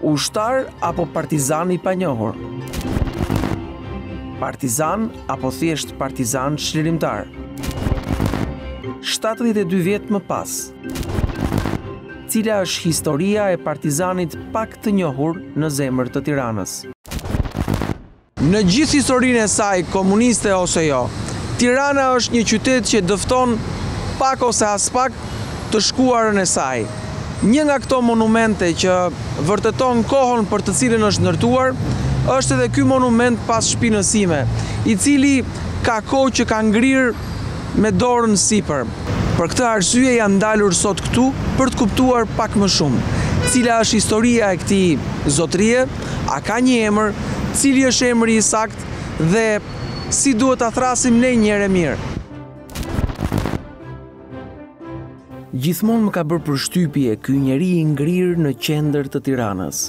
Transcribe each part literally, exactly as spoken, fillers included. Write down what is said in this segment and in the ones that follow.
Ushtar apo partizan i panjohur? Partizan apo thjesht partizan çlirimtar? shtatëdhjetë e dy vjet më pas. Cila është historia e partizanit pak të njohur në zemër të Tiranës? Në gjithë historinë e saj, komuniste ose jo, Tirana është një qytet që dëfton pak ose as pak të shkuarën e saj. Një nga këto monumente që vërteton kohën për të cilën është ndërtuar, është edhe ky monument pas shpinës sime, i cili ka kohë që ka ngrirë me dorën sipër. Për këtë arsye jam dalur sot këtu për të kuptuar pak më shumë. Cila është historia e këtij zotërie, a ka një emër, cili është emri i saktë dhe si duhet ta thrasim ne njëherë mirë. Gjithmonë më ka bërë përshtypje ky njeri i ngrirë në qendër të Tiranës.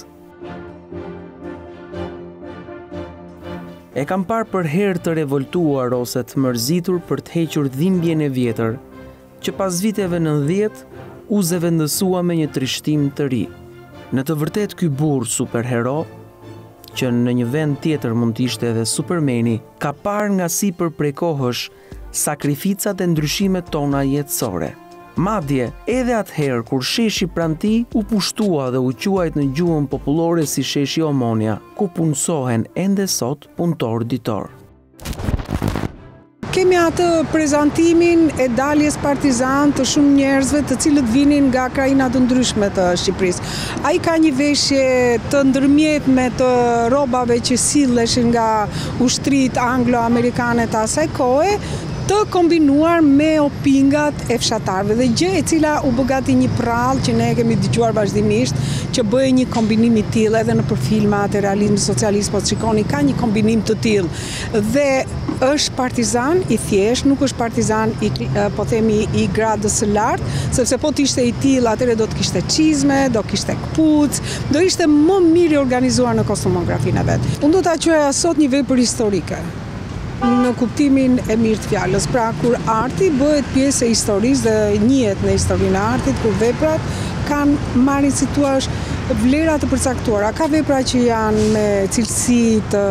E kam parë për herë të revoltuar ose të mërzitur për të hequr dhimbjen e vjetër, që pas viteve nëntëdhjetë u zëvendësua me një trishtim të ri. Në të vërtetë ky burr superhero, që në një vend tjetër mund të ishte edhe Supermani, ka parë nga sipër prej kohësh sakrificat e ndryshimet tona jetësore. Madje, edhe atëherë kur sheshi pranë tij u pushtua dhe u quajt në gjuhën popullore si sheshi Omonia, ku punësohen ende sot punëtor ditor. Kemi atë prezantimin e daljes partizan të shumë njerëzve të cilët vinin nga krajina të ndryshme të Shqipërisë. Ai ka një veshje të ndërmjetme të rrobave që silleshin nga ushtrit anglo-amerikane të asaj kohe, të kombinuar me opingat e fshatarëve dhe gjë e cila u bë gati një prallë që ne kemi dëgjuar vazhdimisht që bëj një kombinim i tillë edhe në për filmat e realizmit socialist, po shikoni ka një kombinim të tillë dhe është partizan i thjesht, nuk është partizan i po themi i gradës së lartë, sepse po të ishte i tillë atëherë do të kishte çizme, do kishte kpucë, do ishte më mirë i organizuar në kostumografinë e vet. Unë do ta quaja sot një vepër historike, në kuptimin e mirë të fjalës. Pra kur arti bëhet pjesë e historisë dhe njihet në historinë e artit, kur veprat kanë marrin si thua vlera të përcaktuara. Ka vepra që janë me cilësi të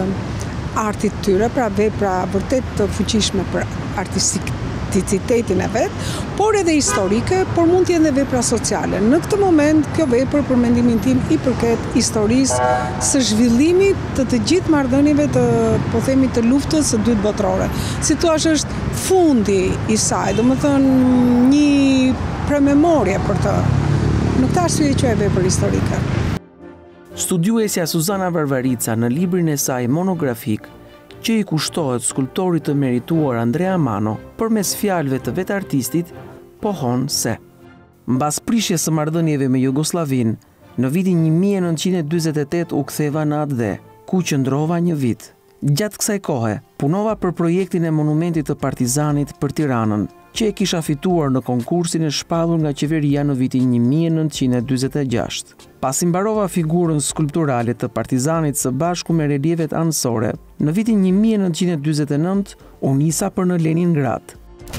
artit tyre, pra vepra vërtet të fuqishme për artisticitetin e vet, por edhe historike, por mund të jenë edhe vepra sociale. Në këtë moment, kjo vepër për mendimin tim i përket historisë së zhvillimit të të gjithë marrëdhënieve të, po themi, të luftës së dytë botërore. Si thua është fundi i saj, domethënë një prememorje për të. Në këtë arsye quhet vepër historike. Studiuesja Suzana Varvarica në librin e saj monografik, që i kushtohet skulptorit të merituar Andrea Mano, përmes fjalëve të vetë artistit, pohon se mbas prishjes së marrëdhënieve me Jugosllavinë, në vitin një mijë e nëntëqind e dyzet e tetë u ktheva në atë dhe, ku qëndrova një vit. Gjatë kësaj kohe, punova për projektin e monumentit të partizanit për Tiranën, që e kisha fituar në konkursin e shpallur nga qeveria në vitin një mijë e nëntëqind e dyzet e gjashtë. Pasi mbarova figurën skulpturale të partizanit së bashku me relievet anësore, në vitin një mijë e nëntëqind e dyzet e nëntë u nisa për në Leningrad.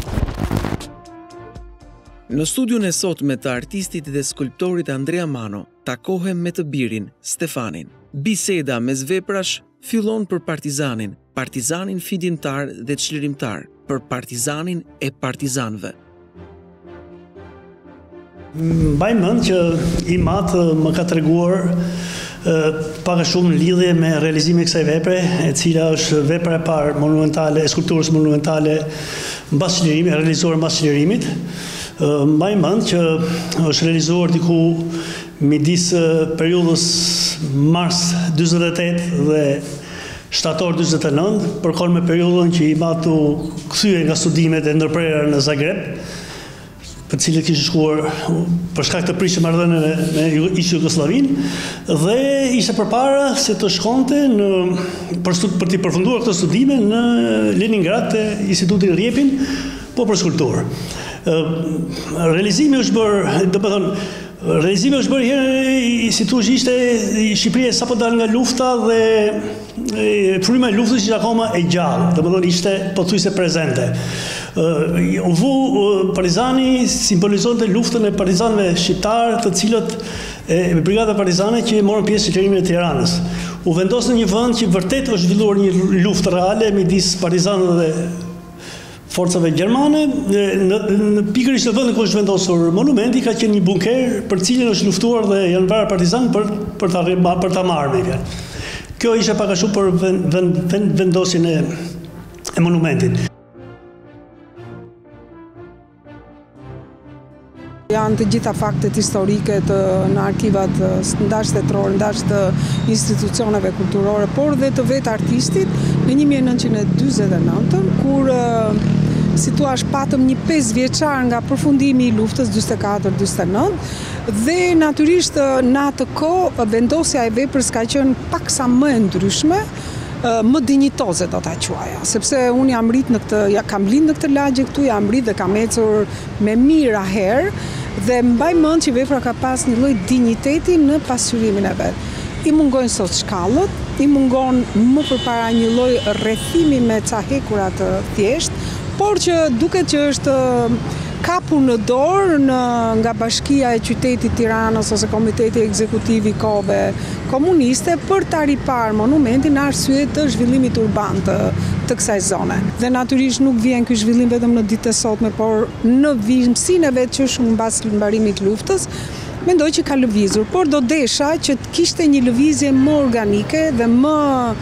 Në studiun e sotme të artistit dhe skulptorit Andrea Mano, takohem me të birin Stefanin. Biseda mes veprash fillon për partizanin, partizanin fidimtar dhe çlirimtar, për partizanin e partizanëve. Mbaj mend që i matë më ka treguar pak a shumë në lidhje me realizimin e kësaj vepre, e cila është vepra e parë monumentale, e skulpturës monumentale mbas çlirimit, e realizuar mbas çlirimit. Mbaj mend që është realizuar diku midis periudhës mars dyzet e tetë dhe shtator dyzet e nëntë, përkon me periudhën që i matu kthye nga studimet e ndërprerura në Zagreb, për cilët kishte shkuar për shkak të prishjes marrëdhënieve me Jugosllavinë dhe ishte përpara se të shkonte në për, për të përfunduar këto studime në Leningrad te Instituti Rjepin, po për skulpturë. Realizimi është bërë, domethënë Realizimi është bërë herë, si thuaj, ishte Shqipëria sapo dal nga lufta dhe fryma e luftës ishte akoma e gjallë, domethënë ishte pothuajse prezente. U vu Partizani simbolizonte luftën e partizanëve shqiptarë, të cilët e brigada partizane që morën pjesë në qëllimin e Tiranës. U vendos në një vend që vërtet është zhvilluar një luftë reale midis partizanëve dhe forcave gjermane. Në, në pikërisht në vendin ku është vendosur monumenti ka qenë një bunker për cilin është luftuar dhe janë varë partizan për për ta për ta marrë me fjalë. Kjo ishte pak a shumë për vend, vend, vend, vendosjen e, e monumentit. Janë të gjitha faktet historike të, në arkivat ndash tetërore, ndash të institucioneve kulturore, por dhe të vetë artistit në një mijë e nëntëqind e dyzet e nëntë, kur si thua patëm një pesë vjeçar nga përfundimi i luftës dyzet e katër dyzet e nëntë dhe natyrisht në atë kohë vendosja e veprës ka qenë paksa më e ndryshme, më dinjitoze do ta quaja, sepse unë jam rrit në këtë, ja, kam lind në këtë lagje këtu, jam rrit dhe kam ecur me mira herë dhe mbaj mend që vepra ka pas një lloj dinjiteti në pasqyrimin e vet. I mungojnë sot shkallët, i mungon më përpara një lloj rrethimi me ca hekura të thjesht, por që duket që është kapur në dorë në, nga Bashkia e Qytetit Tiranës ose Komiteti Ekzekutiv i kohëve komuniste për ta riparë monumentin në arsye të zhvillimit urban të, të kësaj zone. Dhe natyrisht nuk vjen ky zhvillim vetëm në ditët e sotme, por në vimësinë e vet që është mbas mbarimit të luftës, mendoj që ka lëvizur, por do desha që të kishte një lëvizje më organike dhe më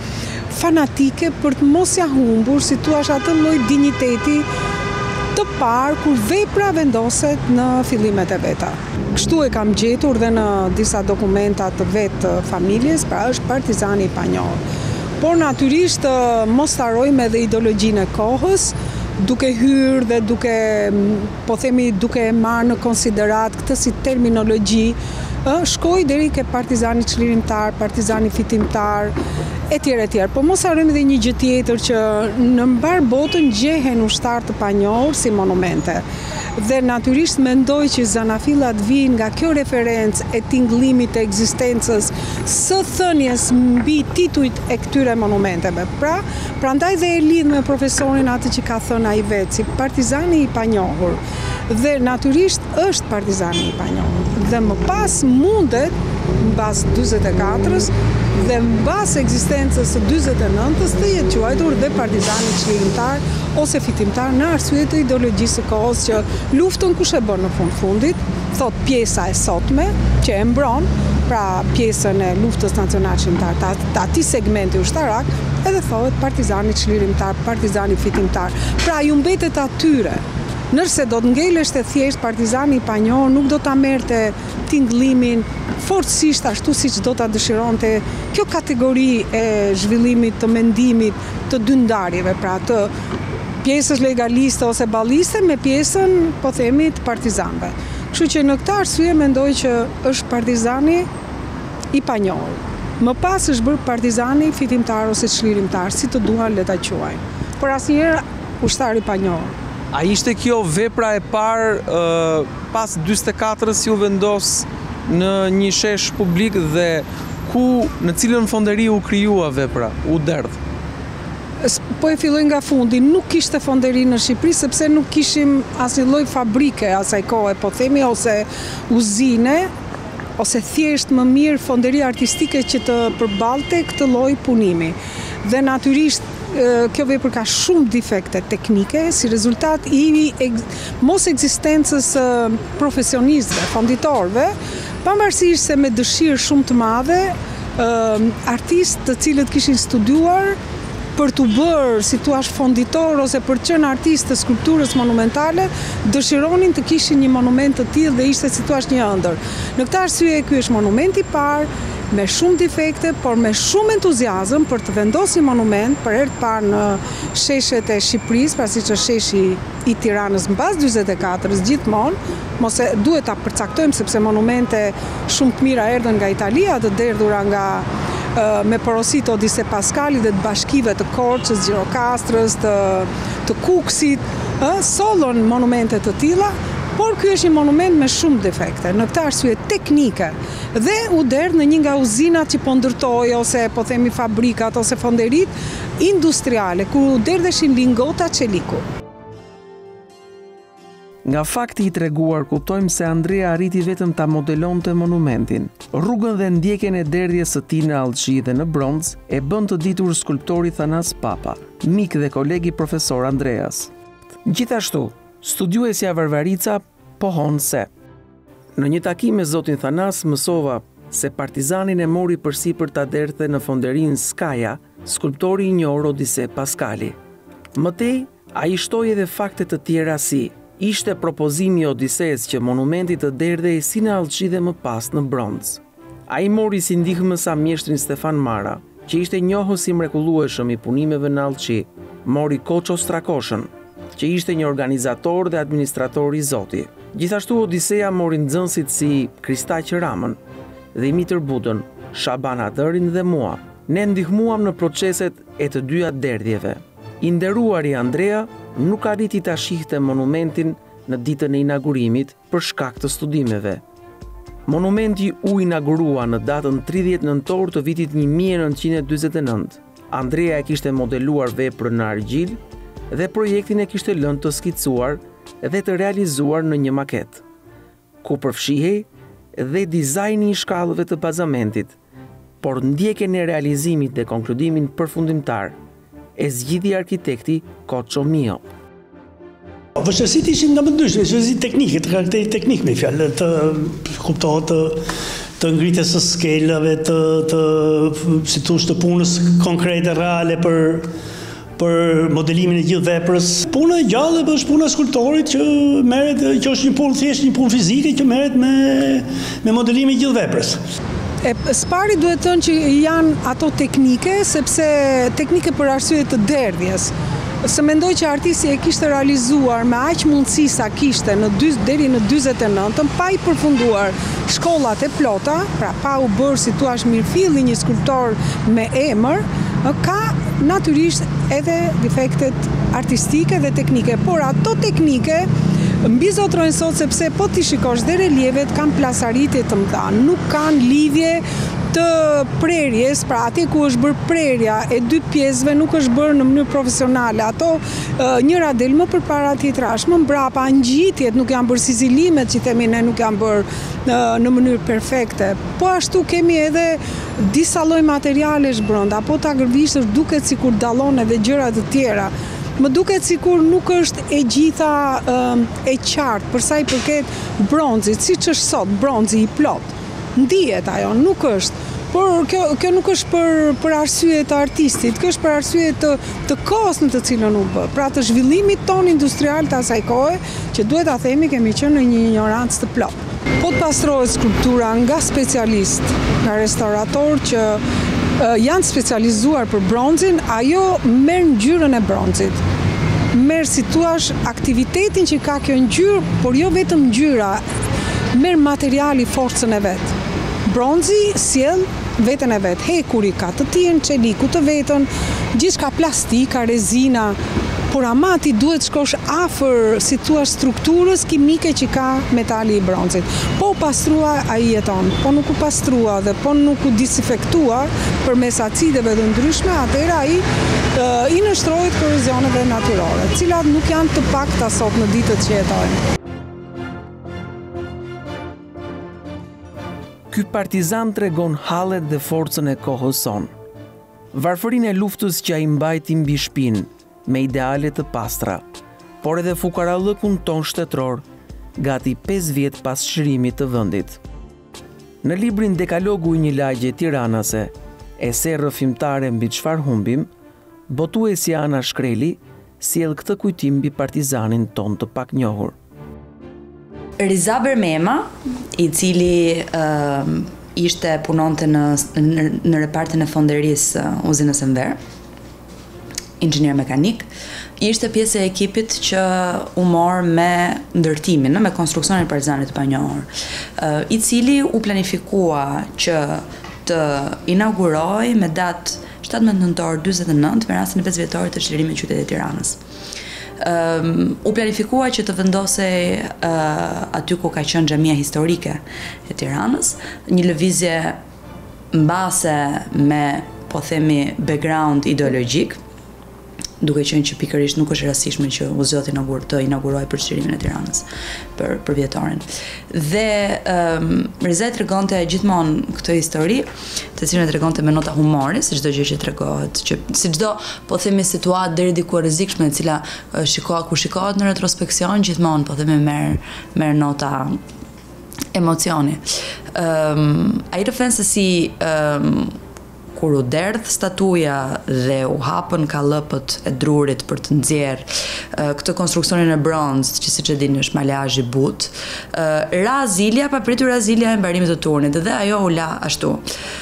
fanatike për të mos ja humbur, si thua atë lloj dinjiteti të parë kur vepra vendoset në fillimet e veta. Kështu e kam gjetur dhe në disa dokumenta të vetë familjes, pra është partizani i panjohur. Por natyrisht mos harrojmë edhe ideologjinë e kohës, duke hyrë dhe duke, po themi, duke marrë në konsiderat këtë si terminologji, shkoj deri ke partizani çlirimtar, partizani fitimtar, etj etj. Po mos harrojmë edhe një gjë tjetër që në mbar botën gjehen ushtar të panjohur si monumente. Dhe natyrisht mendoj që zanafillat vijnë nga kjo referencë e tingëllimit të ekzistencës së thënies mbi titujt e këtyre monumenteve. Pra, prandaj dhe e lidh me profesorin atë që ka thënë ai vetë, si partizani i panjohur. Dhe natyrisht është partizani i panjohur. Dhe më pas mundet, mbas dyzet e katërës dhe mbas ekzistencës së dyzet e nëntës të jetë quajtur dhe partizani çlirimtar ose fitimtar në arsye të ideologjisë së kohës që luftën kush e bën në fund fundit, thot pjesa e sotme që e mbron, pra pjesën e luftës nacionale çlirimtar, të atij segmenti ushtarak, edhe thohet partizani çlirimtar, partizani fitimtar. Pra ju mbetet atyre. Nërse do të ngeleshte thjesht partizani i panjohur, nuk do ta merrte tingëllimin fortësisht ashtu siç do ta dëshironte kjo kategori e zhvillimit të mendimit të dyndarjeve, pra të pjesës legaliste ose balliste me pjesën, po themi, të partizanëve. Kështu që në këtë arsye mendoj që është partizani i panjohur. Më pas është bërë partizani fitimtar ose çlirimtar, si të duan le ta quajnë. Por asnjëherë ushtar i panjohur. A ishte kjo vepra e parë uh, pas dyzet e katërës si u vendos në një shesh publik dhe ku në cilën fonderi u krijua vepra, u derdh? Po e filloj nga fundi, nuk kishte fonderi në Shqipëri sepse nuk kishim asnjë lloj fabrike asaj kohe, po themi, ose uzine, ose thjesht më mirë fonderi artistike që të përballte këtë lloj punimi. Dhe natyrisht kjo vepër ka shumë defekte teknike si rezultat i mos ekzistencës profesionistëve, fonditorëve, pavarësisht se me dëshirë shumë të madhe, artistë të cilët kishin studiuar për të bërë, si thua, fonditor ose për të qenë artistë të skulpturës monumentale, dëshironin të kishin një monument të tillë dhe ishte, si thua, një ëndër. Në këtë arsye ky është monumenti i parë, me shumë defekte, por me shumë entuziazëm për të vendosur një monument për herë të parë në sheshet e Shqipërisë, pra siç është sheshi i Tiranës mbas dyzet e katërës gjithmonë, mos e duhet ta përcaktojmë sepse monumente shumë të mira erdhën nga Italia, të derdhura nga me porosit Odise Paskali dhe të bashkive të Korçës, Gjirokastrës, të, të Kuksit, sollën monumente të tilla, por ky është një monument me shumë defekte, në këtë arsye teknike, dhe u derdh në një nga uzinat që po ndërtoi ose po themi fabrikat ose fonderit industriale, ku u derdheshin lingota çeliku. Nga fakti i treguar kuptojmë se Andrea arriti vetëm ta modelonte monumentin. Rrugën dhe ndjekjen e derdhjes së tij në Allçi dhe në bronz e bën të ditur skulptori Thanas Papa, mik dhe kolegi profesor Andreas. Gjithashtu, studiuesja Varvarica pohon se në një takim me zotin Thanas mësova se Partizanin e mori përsipër ta derdhte në fonderin Skaja, skulptori i njohur Odise Paskali. Mëtej, ai shtoi edhe fakte të tjera si ishte propozimi i Odises që monumenti të derdhej si në Allçi dhe më pas në bronz. Ai mori si ndihmës sa mjeshtrin Stefan Mara, që ishte njohës i mrekullueshëm i punimeve në Allçi, mori Koço Strakoshën, që ishte një organizator dhe administrator i Zoti. Gjithashtu Odiseja mori nxënësit si Kristaq Ramën, Dimitër Budën, Shaban Adërin dhe mua. Ne ndihmuam në proceset e të dyja derdhjeve. I nderuari Andrea nuk arriti ta shihte monumentin në ditën e inaugurimit për shkak të studimeve. Monumenti u inaugurua në datën tridhjetë nëntor të vitit një mijë e nëntëqind e dyzet e nëntë. Andrea e kishte modeluar veprën në argjil dhe projektin e kishte lënë të skicuar dhe të realizuar në një maket, ku përfshihej dhe dizajni i shkallëve të bazamentit, por ndjekjen e realizimit dhe konkludimin përfundimtar e zgjidhi arkitekti Koço Mio. Vështirësitë ishin nga më dyshme, vështirësi teknike, të karakteri teknik me fjalë, të kuptohet të, të ngritjes së skelave, të, të si thosh të punës konkrete reale për për modelimin e gjithë veprës. Puna e gjallë është puna e skulptorit që merret, që është një punë thjesht një punë fizike që merret me me modelimin e gjithë veprës. E spari duhet të thënë që janë ato teknike, sepse teknike për arsye të derdhjes. Se mendoj që artisti e kishte realizuar me aq mundësi sa kishte në dy, deri në dyzet e nëntën, pa i përfunduar shkollat e plota, pra pa u bërë si thua mirëfilli një skulptor me emër, ka natyrisht edhe defektet artistike dhe teknike, por ato teknike mbi zotrojnë sot sepse po ti shikosh dhe relievet kanë plasaritje të mëdha, nuk kanë lidhje të prerjes, pra aty ku është bërë prerja e dy pjesëve nuk është bërë në mënyrë profesionale. Ato uh, njëra del më përpara tjetrash, më mbrapa ngjitjet nuk janë bërë, sizilimet që themi ne nuk janë bërë uh, në mënyrë perfekte. Po ashtu kemi edhe disa lloj materialesh brenda, apo ta gërvishtësh duket sikur dallon edhe gjëra të tjera. Më duket sikur nuk është e gjitha um, e qartë për sa i përket bronzit, siç është sot bronzi i plot. Ndihet ajo, nuk është. Por kjo, kjo nuk është për, për arsye të artistit, kjo është për arsye të, të kohës në të cilën u bë. Pra të zhvillimit ton industrial të asaj kohe, që duhet ta themi kemi qenë në një ignorancë të plot. Po të pastrohet skulptura nga specialist, nga restaurator që uh, janë specializuar për bronzin, ajo merr ngjyrën e bronzit. Merr si thuash aktivitetin që ka kjo ngjyrë, por jo vetëm ngjyra, merr materiali forcën e vet. Bronzi sjell veten e vet, hekuri ka të tjerë, çeliku të vetën, gjithçka plastika, rezina, por ama ti duhet shkosh afër, si thua, strukturës kimike që ka metali i bronzit. Po u pastrua ai jeton, po nuk u pastrua dhe po nuk u disinfektua përmes acideve të ndryshme, atëherë ai uh, i nështrohet korozioneve natyrore, të cilat nuk janë të pakta sot në ditët që jetojmë. Ky partizan tregon hallet dhe forcën e kohës son. Varfërinë e luftës që ai mbajti mbi shpinë, me ideale të pastra, por edhe fukarallëkun ton shtetëror, gati pesë vjet pas çlirimit të vendit. Në librin Dekalogu i një lagje tiranase, ese rrëfimtare mbi çfarë humbim, botuesja Ana Shkreli sjell këtë kujtim mbi partizanin ton të paknjohur. Riza Bermema, i cili uh, ishte punonte në, në, në repartin e fonderisë uh, uzinës Enver, inxhinier mekanik, ishte pjesë e ekipit që u mor me ndërtimin, me konstruksionin e partizanit të panjohur, uh, i cili u planifikua që të inauguroj me datë shtatëmbëdhjetë nëntor dyzet e nëntë me rastin e pesëvjetorit të çlirimit të qytetit të Tiranës. Um, u planifikuar që të vendosej uh, aty ku ka qenë xhamia historike e Tiranës, një lëvizje mbase me, po themi, background ideologjik, duke qenë që pikërisht nuk është e rastishme që u zot inaugur të inaugurojë përsërimin e Tiranës për për vjetorin. Dhe um, Riza tregonte gjithmonë këtë histori, të cilën e tregonte me nota humori, si çdo gjë që tregohet, që si çdo po themi situatë deri diku e rrezikshme e cila uh, shikohet kur shikohet në retrospeksion, gjithmonë po themi merr merr nota emocioni. Um, ai të thënë se si um, kur u derdh statuja dhe u hapën kallëpët e drurit për të nxjerr uh, këtë konstruksionin e bronzë, që siç e dini është malazh i butë, uh, ra Zilja, papritur ra Zilja e mbarimit të turnit, dhe ajo u la ashtu.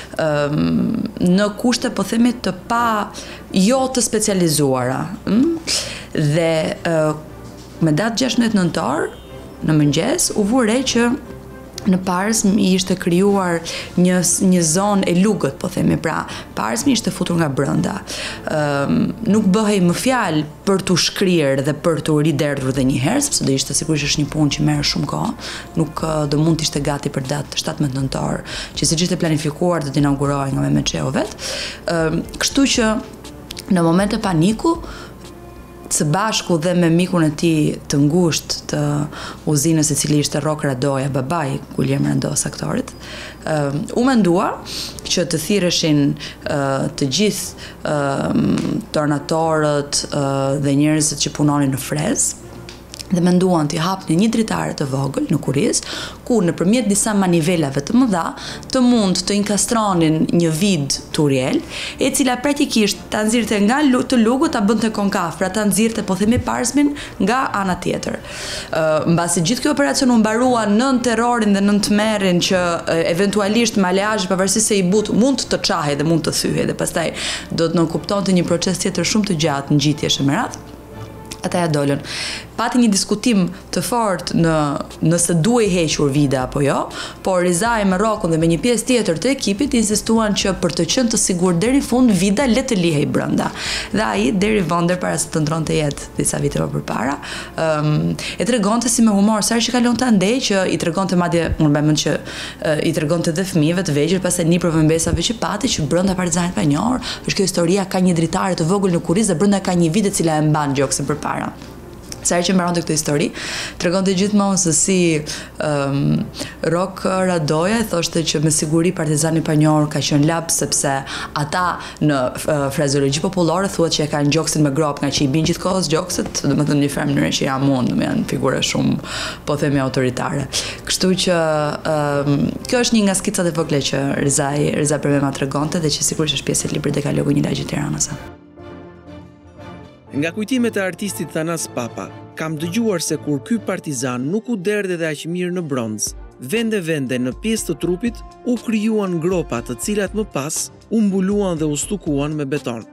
Um, në kushte po themi të pa jo të specializuara. Mm? Dhe uh, me datë gjashtëmbëdhjetë nëntor në mëngjes u vure që në Parsm ishte krijuar një një zonë e lugët, po themi, pra Parsmi ishte futur nga brenda. Ëm um, nuk bëhej më fjalë për tu shkrirë dhe për tu riderdhur edhe një herë, sepse do ishte sigurisht është një punë që merr shumë kohë, nuk do mund të ishte gati për datë shtatëmbëdhjetë nëntor, që siç ishte planifikuar të inaugurohej nga Mehmetçeu vet. Ëm um, kështu që në momente paniku së bashku dhe me mikun e tij të ngushtë të uzinës, i cili ishte Rok Radoja, babai Guillermo Randos aktorit, uh, u mendua që të thirreshin uh, të gjithë uh, tornatorët uh, dhe njerëzit që punonin në frezë, dhe menduan t'i hapnin një dritare të vogël në Kuriz, ku nëpërmjet disa manivelave të mëdha të mund të inkastronin një vid turiel, e cila praktikisht ta nxirrte nga të lugut ta bënte konkav, pra ta nxirrte po themi Parsmin nga ana tjetër. Uh, mbasi gjithë ky operacion u mbarua nën terrorin dhe nën tmerrin që uh, eventualisht malazhi pavarësisht se i but mund të çahej dhe mund të thyhej, dhe pastaj do të nënkuptonte një proces tjetër shumë të gjatë ngjitjesh me radhë. Ata ja dolën. Pati një diskutim të fortë në nëse duhej hequr vida apo jo, por Rizaj me Rokun dhe me një pjesë tjetër të ekipit insistuan që për të qenë të sigurt deri në fund vida le të lihej brenda. Dhe ai deri vonder para se të ndronte jetë disa vite më përpara, um, e tregonte si me humor sa që kalonte andej, që i tregonte madje unë mbaj mend që uh, i tregonte edhe fëmijëve të vegjël pastaj nipër vëmbesave që pati që brenda Partizanit pa njohur, është kjo historia ka një dritare të vogël në Kuriz dhe brenda ka një vid e cila e mban gjoksin përpara. Sa herë që mbaronte këtë histori, tregonte gjithmonë se si um, Rok Radoja e thoshte që me siguri Partizani pa njohur ka qenë lap, sepse ata në uh, frazeologji popullore thuhet që e kanë gjoksin me grop, nga që i bin gjithkohës gjoksit, domethënë në një farë mënyrë që ja mund, janë figura shumë, po themi, autoritare. Kështu që um, kjo është një nga skicat e vogla që Rizaj Riza Bermema tregonte dhe që sigurisht është pjesë e librit Dekalogu një lagje Tiranës. Nga kujtimet e artistit Thanas Papa, kam dëgjuar se kur ky partizan nuk u derdhe dhe aq mirë në bronz, vende vende në pjesë të trupit u krijuan gropa, të cilat më pas u mbuluan dhe u stukuan me beton.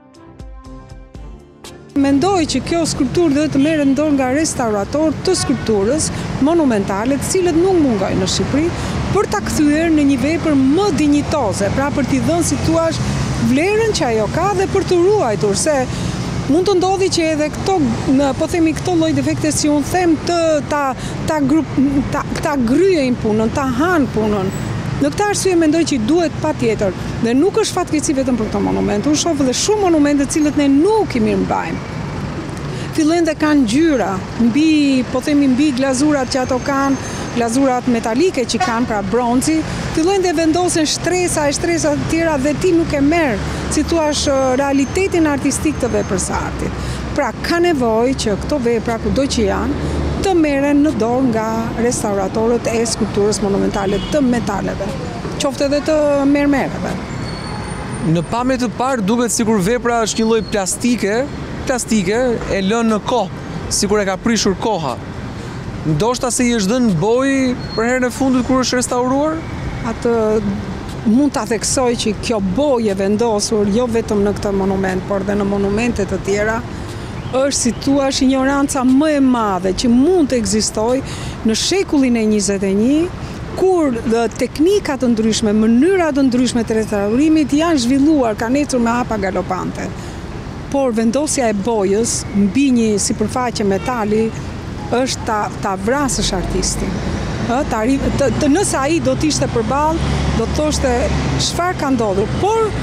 Mendoj që kjo skulpturë do të merret dorë nga restaurator të skulpturës monumentale, të cilët nuk mungojnë në Shqipëri, për ta kthyer në një vepër më dinjitoze, pra për t'i dhënë, si thua, vlerën që ajo ka dhe për të ruajtur, se mund të ndodhi që edhe këto, po themi, këto lloj defekte si unë them, të ta ta grup ta, ta gryejnë punën, ta hanë punën. Në këtë arsye mendoj që duhet patjetër, dhe nuk është fatkeqësi vetëm për këto monumente. Unë shoh edhe shumë monumente të cilët ne nuk i mirëmbajmë. Fillojnë dhe kanë ngjyra, mbi, po themi, mbi glazurat që ato kanë, glazurat metalike që kanë, pra bronzi, fillojnë dhe vendosen shtresa e shtresa të tjera dhe ti nuk e merr, si thua, realitetin artistik të veprës së artit. Pra ka nevojë që këto vepra, kudo që janë, të merren në dorë nga restauratorët e skulpturës monumentale të metaleve, qoftë edhe të mermereve. Në pamje të parë duket sikur vepra është një lloj plastike, plastike e lënë në kohë, sikur e ka prishur koha. Ndoshta se i është dhënë bojë për herën e fundit kur është restauruar? Atë mund ta theksoj që kjo bojë e vendosur jo vetëm në këtë monument, por dhe në monumente të tjera, është, si thua, ignoranca më e madhe që mund të ekzistojë në shekullin e njëzet e një, kur dhe teknika të ndryshme, mënyra të ndryshme të restaurimit janë zhvilluar, kanë ecur me hapa galopante. Por vendosja e bojës mbi një sipërfaqe metali është ta, ta vrasësh artistin. Ta, të, të, nëse ai do t'ishte përballë, do të thoshte çfarë ka ndodhur. Por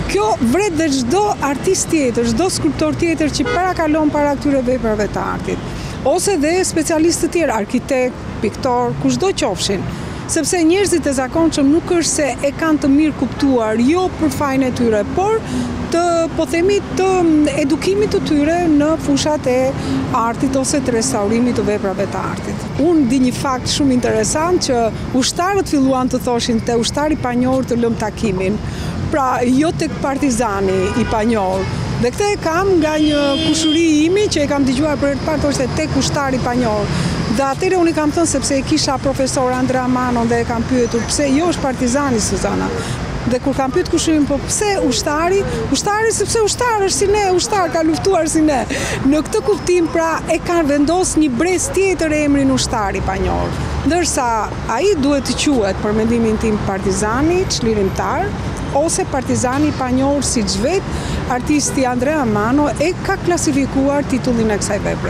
Kjo vret dhe çdo artist tjetër, çdo skulptor tjetër që parakalon para këtyre veprave të artit. Ose dhe specialistë të tjerë, arkitekt, piktor, kushdo qofshin. Sepse njerëzit e zakonshëm nuk është se e kanë të mirë kuptuar jo për fajin e tyre, por të, po themi, të edukimit të tyre në fushat e artit ose të restaurimit të veprave të artit. Unë di një fakt shumë interesant që ushtarët filluan të thoshin te ushtari panjohur të lëm takimin, pra jo tek partizani i panjohur. Dhe këtë e kam nga një kushuri imi që e kam dëgjuar për herë të parë thoshte tek ushtari i panjohur. Dhe atëre unë i kam thënë sepse e kisha profesor Andrea Manon dhe e kam pyetur pse jo është partizani Suzana. Dhe kur kam pyet kushurin, po pse ushtari? Ushtari sepse ushtar është si ne, ushtar ka luftuar si ne. Në këtë kuptim pra e kanë vendos një brez tjetër emrin ushtari i panjohur. Ndërsa ai duhet të quhet për mendimin tim partizani, çlirimtar, ose partizani i panjohur siç vetë artisti Andrea Mano e ka klasifikuar titullin e kësaj vepre.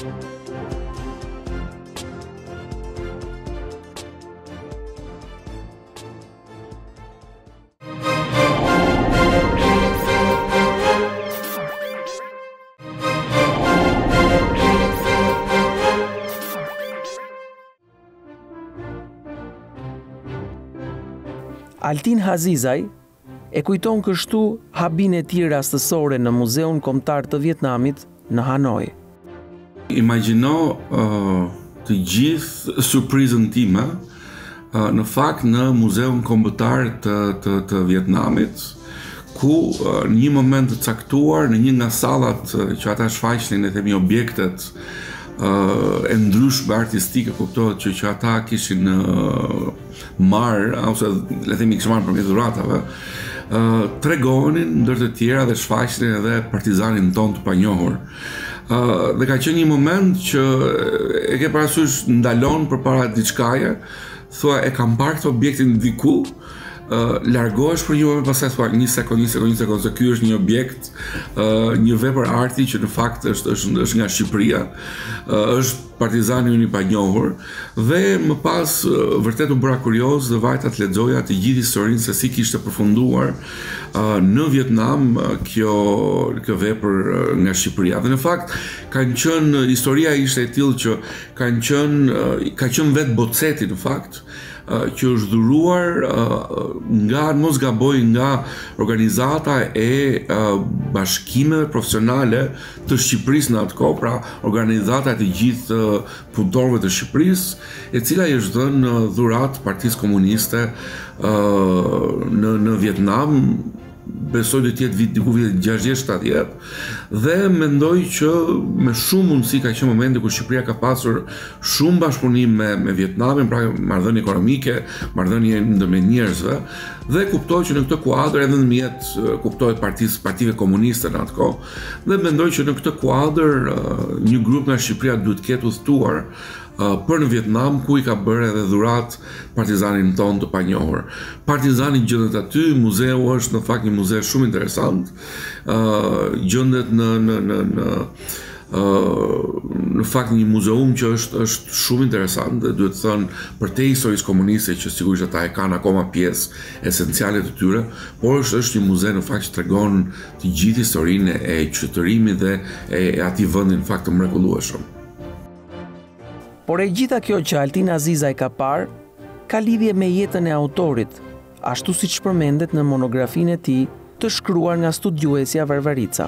Altin Hazizaj e kujton kështu habin e tij rastësore në Muzeun Kombëtar të Vietnamit në Hanoi. Imagjino uh, të gjithë surprizën time uh, në fakt në Muzeun Kombëtar të, të, të Vietnamit, ku uh, në një moment të caktuar në një nga sallat uh, që ata shfaqnin e themi objektet uh, e ndryshme artistike, kuptohet që, që ata kishin uh, marr ose le themi kishin marrë përmes dhuratave, uh, tregonin ndër të tjera dhe shfaqnin edhe partizanin ton të panjohur. Uh, dhe ka qenë një moment që e ke parasysh ndalon përpara diçkaje, thua e kam parë këtë objektin diku, Uh, largohesh për një moment, pastaj thua një sekond, një sekond, një sekond, se ky është një objekt, uh, një vepër arti që në fakt është është, është nga Shqipëria, uh, është partizani ynë i panjohur, dhe më pas uh, vërtet u bëra kurioz dhe vajta të lexoja të gjithë historinë se si kishte përfunduar uh, në Vietnam uh, kjo kjo vepër uh, nga Shqipëria. Dhe në fakt kanë qenë, historia ishte e tillë që kanë qenë uh, ka qenë vetë boceti në fakt, që është dhuruar nga, mos gaboj, nga organizata e bashkimeve profesionale të Shqipërisë në atë kohë, pra organizata të gjithë punëtorëve të Shqipërisë, e cila i është dhënë dhurat Partisë Komuniste në, në Vietnam, besoj të tjetë vit, diku vitet gjashtëdhjetë shtatëdhjetë, dhe mendoj që me shumë mundësi ka qenë momenti kur Shqipëria ka pasur shumë bashkëpunim me, me Vietnamin, pra marrëdhënie ekonomike, marrëdhënie ndërmjet njerëzve, dhe kuptoj që në këtë kuadër edhe ndërmjet kuptohet partisë, partive komuniste në atë kohë, dhe mendoj që në këtë kuadër një grup nga Shqipëria duhet të ketë udhëtuar për në Vietnam, ku i ka bërë edhe dhurat partizanin ton të panjohur. Partizani gjendet aty, muzeu është në fakt një muze shumë interesant, uh, gjendet në, në, në, në, uh, në fakt një muzeum që është, është shumë interesant, dhe duhet thënë për te historisë komuniste që sigurisht ata e kanë akoma pjesë esenciale të tyre, por është, është një muze në fakt që tregon të gjithë historinë e qytetërimit dhe e, e atij vendi në fakt të mrekullueshëm. Por e gjitha kjo që Altin Hazizaj ka parë, ka lidhje me jetën e autorit, ashtu siç përmendet në monografinë e tij të shkruar nga studiuesja Varvarica.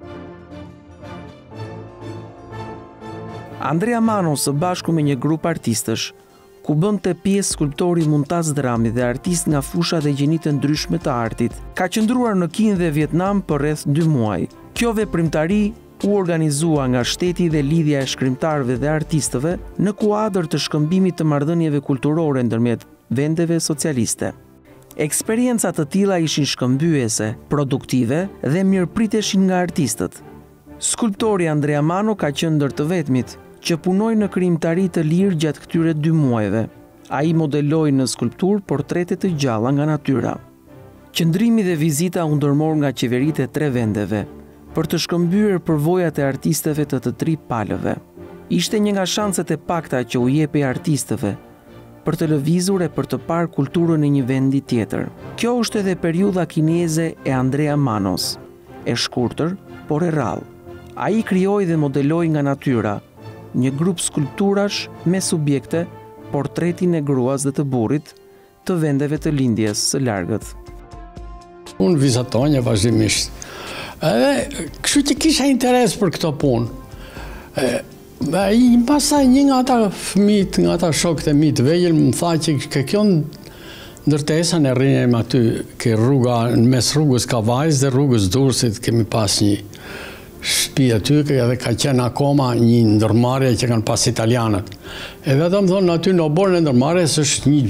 Andrea Mano së bashku me një grup artistësh, ku bënte pjesë skulptori Muntaz Drami dhe artist nga fusha dhe gjenitë ndryshme të artit, ka qëndruar në Kinë dhe Vietnam për rreth dy muaj. Kjo veprimtari u organizua nga shteti dhe lidhja e shkrimtarëve dhe artistëve në kuadër të shkëmbimit të marrëdhënieve kulturore ndërmjet vendeve socialiste. Eksperiencat të tilla ishin shkëmbyese, produktive dhe mirëpriteshin nga artistët. Skulptori Andrea Mano ka qenë ndër të vetmit që punoi në krijimtari të lirë gjatë këtyre dy muajve. Ai modeloi në skulptur portrete të gjalla nga natyra. Qëndrimi dhe vizita u ndërmor nga qeveritë e tre vendeve, për të shkëmbyer përvojat e artistëve të të tri palëve. Ishte një nga shanset e pakta që u jepi artistëve, për të lëvizur e për të parë kulturën e një vendi tjetër. Kjo është edhe periudha kineze e Andrea Manos, e shkurtër, por e rrallë. Ai krijoi dhe modeloi nga natyra një grup skulpturash me subjekte, portretin e gruas dhe të burrit të vendeve të lindjes së largët. Unë vizatonja vazhdimisht. Edhe, kështu që kisha interes për këto punë. Në pasaj një nga ata fëmijët, nga ata shokët e mi të vegjël, më tha që ke kjo ndërtesa në rrinjem aty, ke rruga, në mes rrugës Kavajës dhe rrugës Durrësit, kemi pas një shtëpi aty, edhe ka qenë akoma një ndërmarrje që kanë pas italianët. Edhe ata më thonë, aty në oborën e ndërmarrjes është një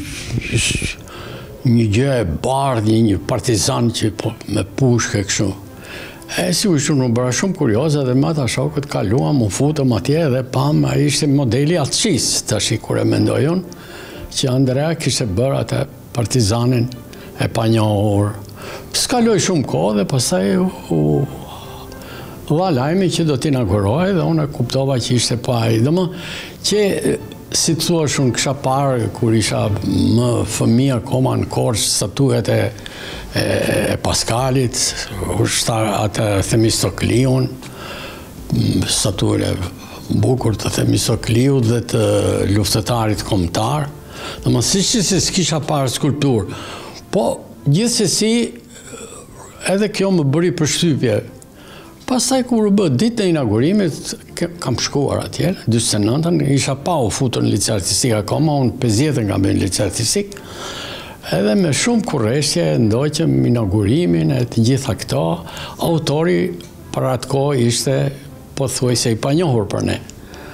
një gjë e bardhë, një partizan që po, me pushke kështu. E si u shumë në bëra shumë kurioze dhe me ata shokët kaluam, u futëm atje dhe pam, a ishte modeli atësis, të shi kur e mendoj unë, që Andrea kishte bërë atë partizanin e pa njohur. S'kaloj shumë kohë dhe pastaj u dha lajmi që do t'inaugurohej dhe unë e kuptova që ishte pa ai. Dhe që si të thua shumë kisha parë kur isha më fëmijë akoma në Korçë statuet e, e, e Paskalit, atë Themistokliun, statuet e bukur të Themistokliut dhe të luftëtarit kombëtar. Dhe më si që se s'kisha parë skulptur, po gjithsesi edhe kjo më bëri përshtypje. Pastaj kur u bë ditë e inaugurimit, kam shkuar atje, dyqindëse e nëntën, isha pa u futur në liceu artistik akoma, unë pesëdhjetën kam bërë në liceu artistik, edhe me shumë kurreshje ndoqëm inaugurimin e të gjitha këto, autori për atë kohë ishte pothuajse i panjohur për ne.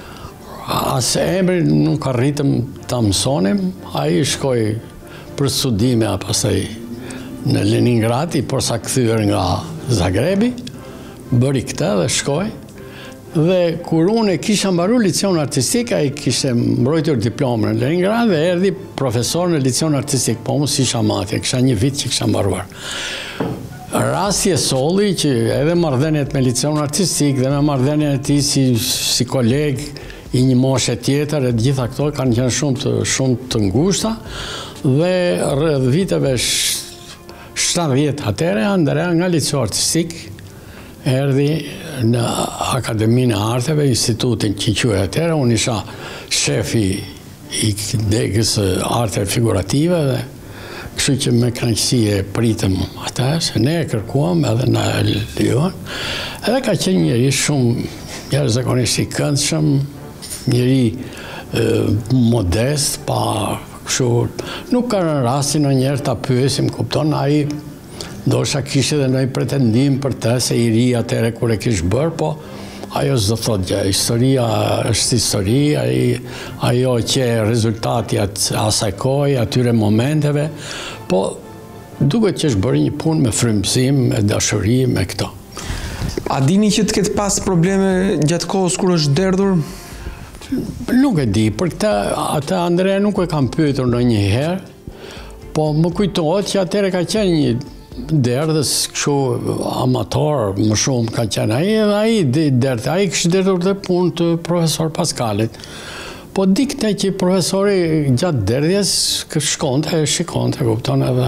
As emri nuk arritëm ta mësonim, ai shkoi për studime pastaj në Leningrad, por sa kthyer nga Zagrebi, bëri këtë dhe shkoj, dhe kur unë e kisha mbaru liceun artistik, a i kishte mbrojtur diplomën në Leningrad dhe erdi profesor në liceun artistik, po unë si isha matje, kisha një vit që kisha mbaruar. Rasti e solli që edhe marrëdhëniet me liceun artistik dhe me marrëdhënien e tij si, si koleg i një moshe tjetër, e gjitha këto kanë qenë shumë të, shumë të ngushta, dhe rreth viteve shtatëdhjetë atëre, Andrea nga liceu artistik erdi në Akademinë e Arteve, institutin që quhej atëherë, unë isha shefi i degës arte figurative dhe kështu që me kënaqësi e pritëm atë, se ne e kërkuam edhe na lejuan. Edhe ka qenë njëri shumë jashtëzakonisht i këndshëm, njëri modest, pa kështu, nuk ka rënë rasti ndonjëherë ta pyesim, kupton, ai ndoshta kishte edhe ndonjë pretendim për të se i ri atëherë kur e kish bërë, po ajo s'do thotë gjë. Historia është histori, ajo që rezultati asaj kohe, atyre momenteve, po duket që është bërë një punë me frymëzim, me dashuri, me këto. A dini që të ketë pas probleme gjatë kohës kur është derdhur? Nuk e di, për këtë atë Andrea nuk e kam pyetur ndonjëherë, po më kujtohet që atëherë ka qenë një derdhës kështu amator, më shumë ka qenë ai, edhe ai derdhë, ai kishte derdhur dhe punë të profesor Paskalit. Po dikte që profesori gjatë derdhjes shkonte, shikonte, kupton edhe.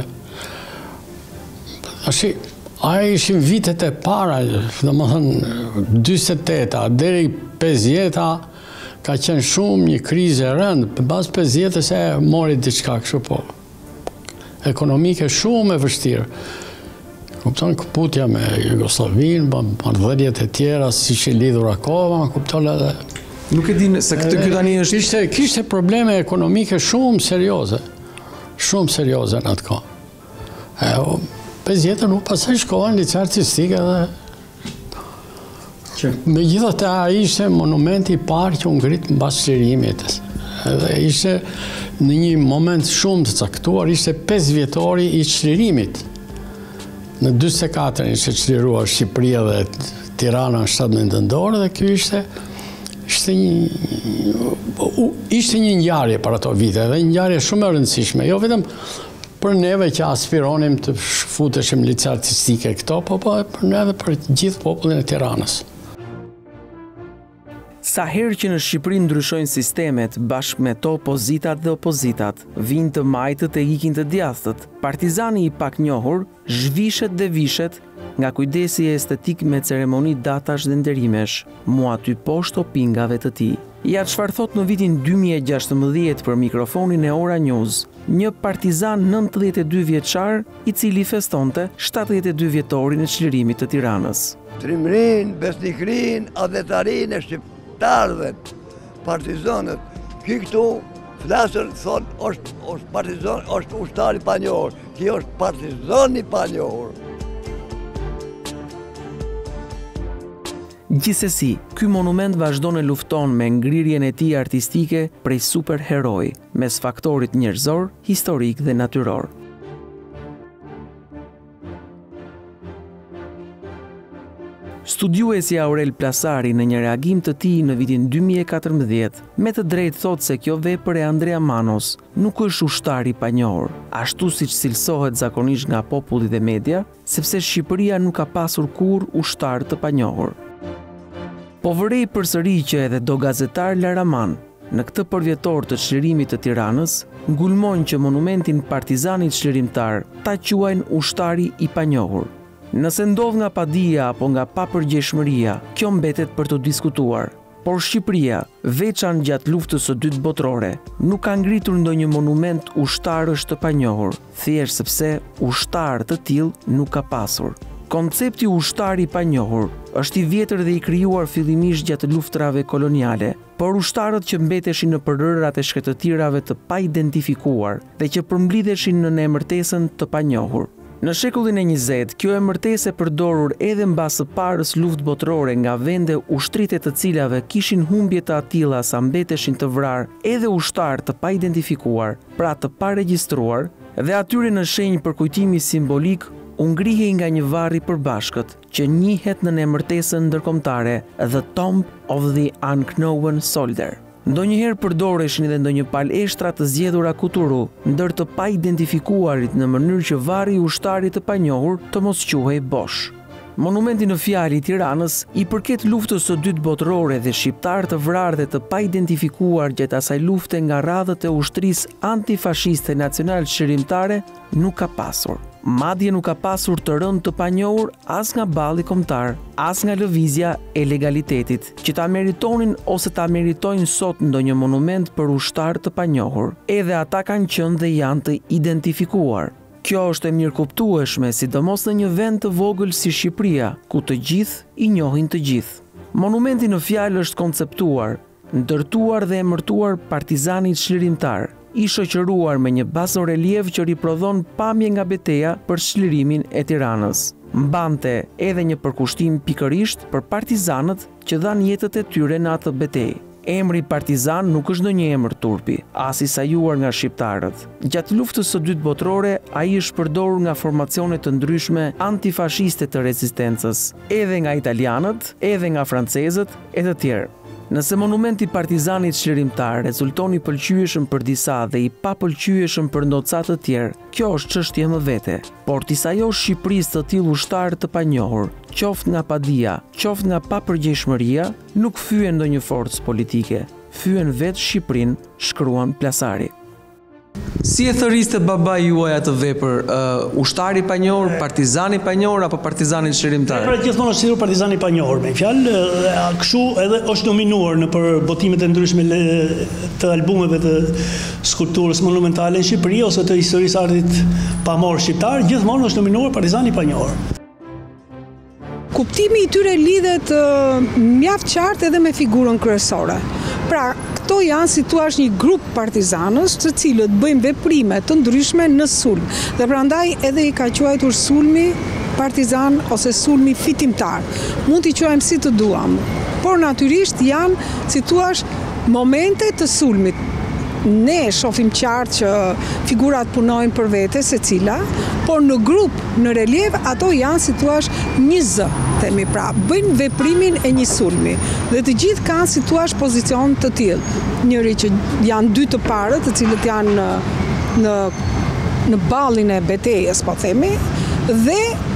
Ashi, ai ishin vitet e para, domethënë dyzet e teta deri pesëdhjeta ka qenë shumë një krizë e rëndë, pas pesëdhjetës e mori diçka kështu po. Ekonomike shumë e vështirë. Kupton, këputja me Jugoslavinë, marrëdhëniet e tjera, si që lidhur akoma, kupton edhe... Nuk e din se këtë kjo tani është... Kishte, kishte probleme ekonomike shumë serioze. Shumë serioze në atë kohë. pesëdhjetën nuk pasaj shkova në liceu artistik edhe... Megjithatë ai ishte monumenti i parë që u ngrit mbas çlirimit. Edhe ishte në një moment shumë të caktuar, ishte pesë vjetori i çlirimit. Në dyzet e katër ishte çliruar Shqipëria dhe Tirana në shtatëdhjetë nëntor dhe ky ishte ishte një ishte një ngjarje për ato vite, dhe një ngjarje shumë e rëndësishme, jo vetëm për neve që aspironim të futeshim në lice artistike këto, po për neve për gjithë popullin e Tiranës. Sa herë që në Shqipëri ndryshojnë sistemet, bashkë me to pozitat dhe opozitat, vinë të majtët e ikin të djastët, partizani i pak njohur zhvishet dhe vishet nga kujdesi estetik me ceremoni datash dhe nderimesh, mu aty poshtë opingave të tij. Ja çfarë thot në vitin dy mijë e gjashtëmbëdhjetë për mikrofonin e Ora News, një partizan nëntëdhjetë e dy vjeçar i cili festonte shtatëdhjetë e dy vjetorin e çlirimit të Tiranës. Trimrin, besnikrin, adhetarin e shqiptarëve, partizanët, ki këtu flasër, thonë, është, është partizan, është ushtari pa njohur, ki është partizani pa njohur. Gjithsesi, ky monument vazhdon e lufton me ngrirjen e tij artistike prej superheroi, mes faktorit njerëzor, historik dhe natyror. Studiuesi Aurel Plasari në një reagim të tij në vitin dy mijë e katërmbëdhjetë, me të drejtë thot se kjo vepër e Andrea Manos nuk është ushtari pa njohur, ashtu siç cilësohet zakonisht nga populli dhe media, sepse Shqipëria nuk ka pasur kurrë ushtar të panjohur. Po vërej përsëri që edhe do gazetar Laraman, në këtë përvjetor të çlirimit të Tiranës, ngulmon që monumentin partizanit çlirimtar ta quajnë ushtari i panjohur. Nëse ndodh nga padia apo nga papërgjegjshmëria, kjo mbetet për të diskutuar. Por Shqipëria, veçan gjatë luftës së dytë botërore, nuk ka ngritur ndonjë monument ushtarësh të panjohur, thjesht sepse ushtar të tillë nuk ka pasur. Koncepti ushtari pa njohur është i vjetër dhe i krijuar fillimisht gjatë luftrave koloniale, por ushtarët që mbeteshin në përrërat e shkretëtirave të pa identifikuar dhe që përmblidheshin në emërtesën të panjohur. Në shekullin e njëzet, kjo emërtesë e përdorur edhe mbas së parës luftë botërore nga vende ushtrite të cilave kishin humbje të atilla sa mbeteshin të vrarë edhe ushtar të pa identifikuar, pra të pa regjistruar, dhe atyre në shenjë për kujtimi simbolik u ngrihej nga një varr i përbashkët që njihet në emërtesën ndërkombëtare The Tomb of the Unknown Soldier. Ndonjëherë përdoreshin edhe ndonjë paleshtra të zgjedhura kuturu, ndër të pa identifikuarit në mënyrë që varri i ushtarit të panjohur të mos quhej bosh. Monumenti në fjalë i Tiranës i përket luftës së dytë botërore dhe shqiptar të vrarë dhe të pa identifikuar gjatë asaj lufte nga radhët e ushtrisë antifashiste nacional çlirimtare nuk ka pasur. Madje nuk ka pasur të rënë të panjohur as nga balli kombëtar, as nga lëvizja e legalitetit, që ta meritonin ose ta meritojnë sot ndonjë monument për ushtar të panjohur. Edhe ata kanë qenë dhe janë të identifikuar. Kjo është e mirëkuptueshme, sidomos në një vend të vogël si Shqipëria, ku të gjithë i njohin të gjithë. Monumenti në fjalë është konceptuar, ndërtuar dhe emërtuar partizani çlirimtar, i shoqëruar me një bazorelief që riprodhon pamje nga betejë për çlirimin e Tiranës. Mbante edhe një përkushtim pikërisht për partizanët që dhanë jetët e tyre në atë betejë. Emri partizan nuk është ndonjë emër turpi, as i sajuar nga shqiptarët. Gjatë luftës së dytë botërore, ai është përdorur nga formacione të ndryshme antifashiste të rezistencës, edhe nga italianët, edhe nga francezët e të tjerë. Nëse monumenti partizanit çlirimtar rezulton i pëlqyeshëm për disa dhe i papëlqyeshëm për ndoca të tjerë, kjo është çështje më vete. Por t'i sajosh Shqipërisë të tillë ushtar të panjohur, qoftë nga padia, qoftë nga papërgjegjshmëria, nuk fyen ndonjë forcë politike, fyen vetë Shqipërinë, shkruan Plasari. Si e thëriste babai juaj atë vepër, uh, ushtari pa njohur, partizani pa njohur apo partizani çlirimtar? Pra gjithmonë është thirrur partizani pa njohur, me fjalë, kështu edhe është nominuar në për botimet e ndryshme të albumeve të skulpturës monumentale në Shqipëri ose të historisë artit pamor shqiptar, gjithmonë është nominuar partizani pa njohur. Kuptimi i tyre lidhet uh, mjaft qartë edhe me figurën kryesore. Pra, këto janë si thua një grup partizanës të cilët bëjnë veprime të ndryshme në sulm. Dhe prandaj edhe i ka quajtur sulmi partizan ose sulmi fitimtar. Mund t'i quajmë si të duam, por natyrisht janë si thua momente të sulmit. Ne shohim qartë që figurat punojnë për vete se cila, por në grup, në relief, ato janë si thua një zë, themi pra, bëjnë veprimin e një sulmi. Dhe të gjithë kanë si thua pozicion të tillë. Njëri që janë dy të parët, të cilët janë në, në, në ballin e betejës, po themi, dhe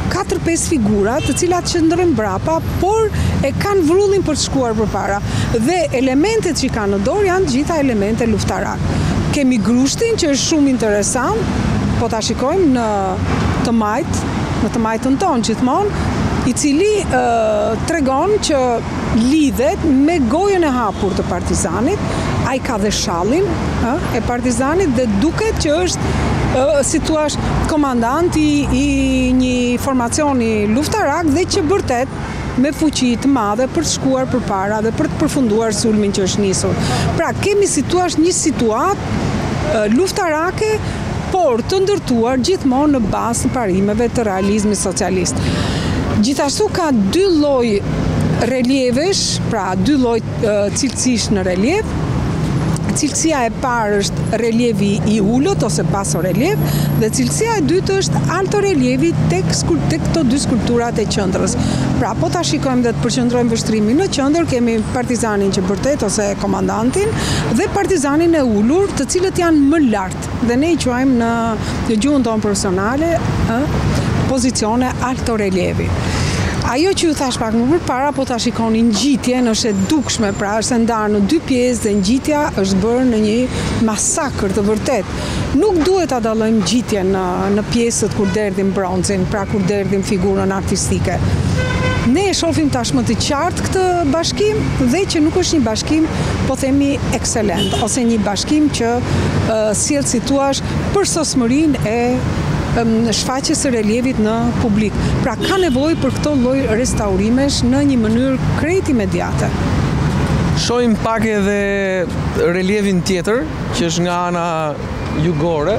katër pesë figura të cilat qëndrojnë brapa, por e kanë vrullin për të shkuar përpara. Dhe elementet që kanë në dorë janë gjitha elemente luftarak. Kemi grushtin që është shumë interesant, po ta shikojmë në të majt, në të majtën tonë gjithmonë, i cili uh, tregon që lidhet me gojën e hapur të Partizanit, ai ka dhe shallin uh, e Partizanit dhe duket që është uh, si thua komandant i, i një formacioni luftarak dhe që vërtet me fuqi të madhe për të shkuar përpara dhe për të përfunduar sulmin që është nisur. Pra kemi si thua një situatë uh, luftarake, por të ndërtuar gjithmonë në bazë të parimeve të realizmit socialist. Gjithashtu ka dy lloj relievesh, pra dy lloj cilësish në relief. Cilësia e parë është relievi i ulët ose basso relief dhe cilësia e dytë është alto relievi tek, tek këto dy skulpturat e qendrës. Pra po ta shikojmë dhe të përqendrojmë vështrimin në qendër, kemi Partizanin që vërtet ose komandantin dhe Partizanin e ulur, të cilët janë më lart dhe ne i quajmë në, në gjuhën tonë profesionale ë, pozicione alto relievi. Ajo që ju thash pak më përpara, po ta shikoni ngjitjen është e dukshme, pra është ndarë në dy pjesë dhe ngjitja është bërë në një masakër të vërtet. Nuk duhet ta dallojmë ngjitjen në, në pjesët kur derdhim bronzin, pra kur derdhim figurën artistike. Ne e shohim tashmë të qartë këtë bashkim dhe që nuk është një bashkim, po themi ekselent, ose një bashkim që uh, sjell si thua përsosmërinë e shfaqjes së relievit në publik. Pra ka nevojë për këto lloj restaurimesh në një mënyrë krejt imediate. Shohim pak edhe relievin tjetër, që është nga ana jugore.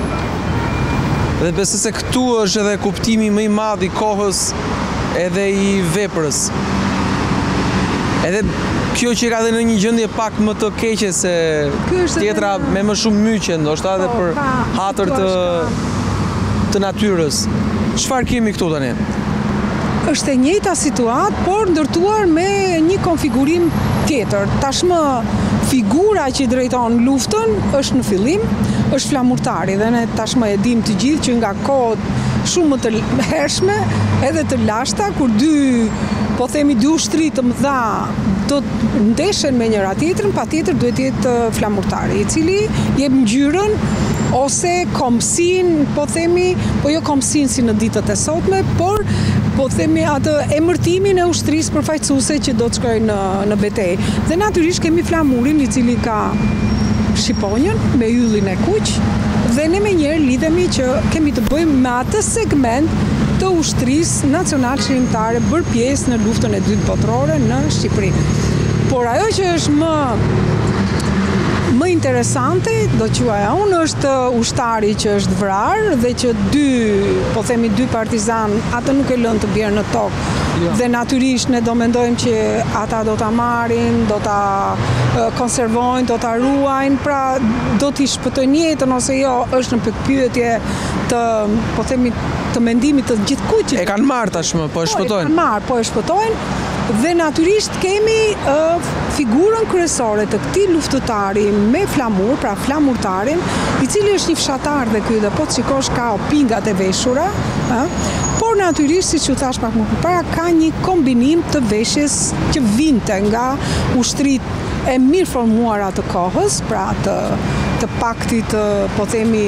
Dhe besoj se këtu është edhe kuptimi më i madh i kohës edhe i veprës. Edhe kjo që ka dhe në një gjendje pak më të keqe se tjetra me më shumë myqe, ndoshta edhe për hatër të të natyrës. Çfarë kemi këtu tani? Është e njëjta situatë, por ndërtuar me një konfigurim tjetër. Tashmë figura që drejton luftën është në fillim, është flamurtari dhe ne tashmë e dim të gjithë që nga kohët shumë më të hershme edhe të lashta, kur dy, po themi dy ushtri të mëdha do të ndeshen me njëra tjetrën, patjetër duhet të jetë flamurtari, i cili jep ngjyrën ose komsin, po themi, po jo komsin si në ditët e sotme, por po themi atë emërtimin e ushtrisë përfaqësuese që do të shkojë në, në betejë. Dhe natyrisht kemi flamurin i cili ka shqiponjën me yllin e kuq, dhe ne me njerë lidhemi që kemi të bëjmë me atë segment të ushtrisë nacional shërimtare bërë pjesë në luftën e dytë botërore në Shqipëri. Por ajo që është më më interesante, do quaja unë, është ushtari që është vrarë dhe që dy, po themi dy partizan, atë nuk e lënë të bjerë në tokë. Ja. Dhe natyrisht ne do mendojmë që ata do ta marrin, do ta konservojnë, do ta ruajnë, pra do t'i shpëtojnë jetën ose jo, është në pyetje të, po themi, të mendimit të gjithkujt. E kanë marrë tashmë, po e shpëtojnë. Po e kanë marrë, po e shpëtojnë. Dhe natyrisht kemi uh, figurën kryesore të këtij luftëtari me flamur, pra flamurtarin, i cili është një fshatar dhe ky, dhe po të shikosh ka opingat e veshura, uh, por natyrisht, siç u thash pak më përpara, ka një kombinim të veshjes që vinte nga ushtrit e mirë formuara të kohës, pra të, të paktit, po themi,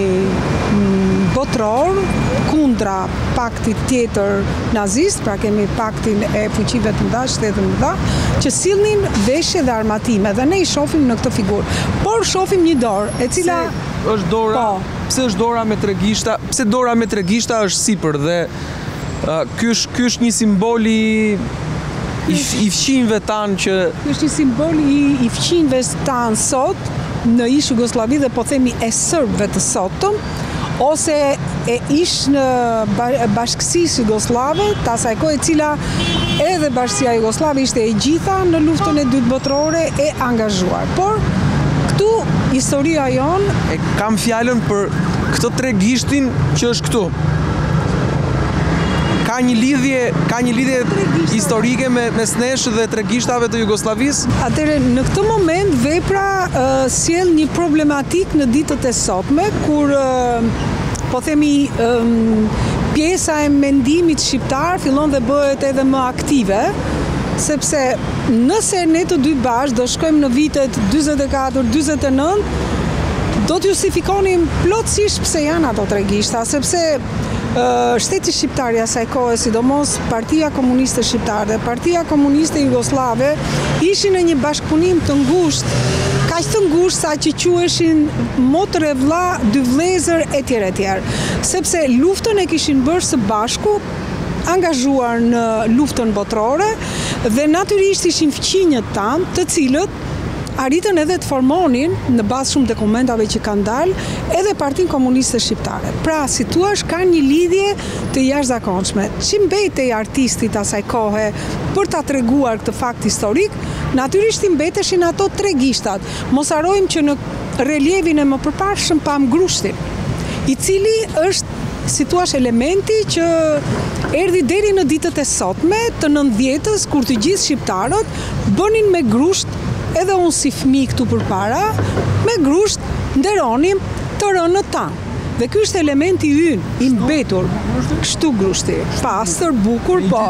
botror, kundra paktit tjetër nazist, pra kemi paktin e fuqive të mëdha, shtetet të mëdha, që sillnin veshje dhe armatime, dhe ne i shohim në këtë figurë. Por shohim një dorë, e cila pse është dora, po, pse është dora me tregishta, pse dora me tregishta është sipër dhe uh, ky është ky është një simbol i i, i fqinjve tanë që ky është një simbol i, i fqinjve tanë sot në ish Jugosllavi dhe po themi e serbëve të sotëm, ose e ish në bashkësisë jugoslave, të asaj kohë e cila edhe bashkësia jugoslave ishte e gjitha në luftën e dytë botërore e angazhuar. Por këtu historia jon e kam fjalën për këtë tregishtin që është këtu. Ka një lidhje, ka një lidhje historike me mes nesh dhe tregishtave të Jugosllavisë? Atëre në këtë moment vepra uh, sjell një problematik në ditët e sotme kur uh, po themi um, pjesa e mendimit shqiptar fillon dhe bëhet edhe më aktive, sepse nëse ne të dy bashkë do shkojmë në vitet dyzet e katër dyzet e nëntë, do të justifikonim plotësisht pse janë ato tregishta, sepse uh, shteti shqiptar i asaj kohe, sidomos Partia Komuniste Shqiptare dhe Partia Komuniste Jugoslave, ishin në një bashkëpunim të ngushtë, kaq të ngushtë sa që quheshin motre vlla, dy vëllezër etj etj. Sepse luftën e kishin bërë së bashku, angazhuar në luftën botërore dhe natyrisht ishin fqinjët tanë, të cilët arritën edhe të formonin, në bazë shumë dokumentave që kanë dalë, edhe Partinë Komuniste Shqiptare. Pra, si thua, ka një lidhje të jashtëzakonshme. Që mbetej artistit asaj kohe për ta treguar këtë fakt historik, natyrisht i mbeteshin ato tregishtat. Mos harrojmë që në relievin e mëpërparshëm pam grushtin, i cili është, si thua, elementi që erdhi deri në ditët e sotme të nëntëdhjetës, kur të gjithë shqiptarët bënin me grusht. Edhe unë si fëmi këtu përpara, me grusht nderonim të rënët tanë. Dhe ky është elementi ynë, i mbetur, kështu grushti, pastër, bukur, po.